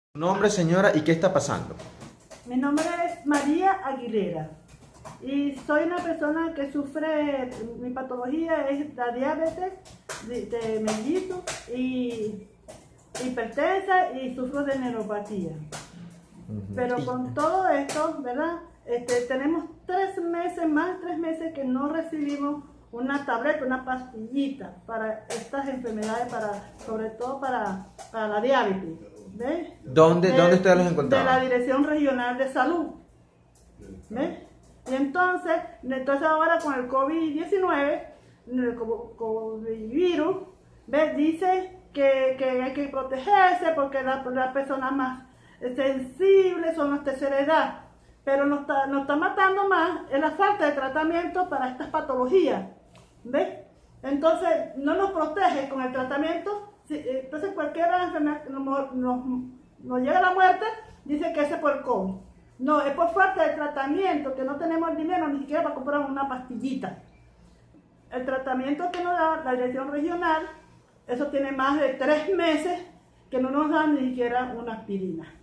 Su nombre, señora, ¿y qué está pasando? Mi nombre es María Aguilera y soy una persona que sufre, mi patología es la diabetes de mellitus y hipertensa y sufro de neuropatía. Pero con todo esto, ¿verdad? Tenemos 3 meses que no recibimos una tableta, una pastillita para estas enfermedades, sobre todo para la diabetes. ¿Ves? ¿Dónde ustedes los encontraban? De la Dirección Regional de Salud. ¿Ves? Y entonces ahora con el COVID-19, el COVID-virus, ¿ves? Dice que hay que protegerse porque las personas más sensibles son las tercera edad. Pero nos está matando más es la falta de tratamiento para estas patologías. ¿Ves? Entonces no nos protege con el tratamiento. Entonces cualquier enfermedad nos llega a la muerte, dice que ese es por el COVID. No, es por falta de tratamiento, que no tenemos el dinero ni siquiera para comprar una pastillita. El tratamiento que nos da la dirección regional, eso tiene más de 3 meses que no nos dan ni siquiera una aspirina.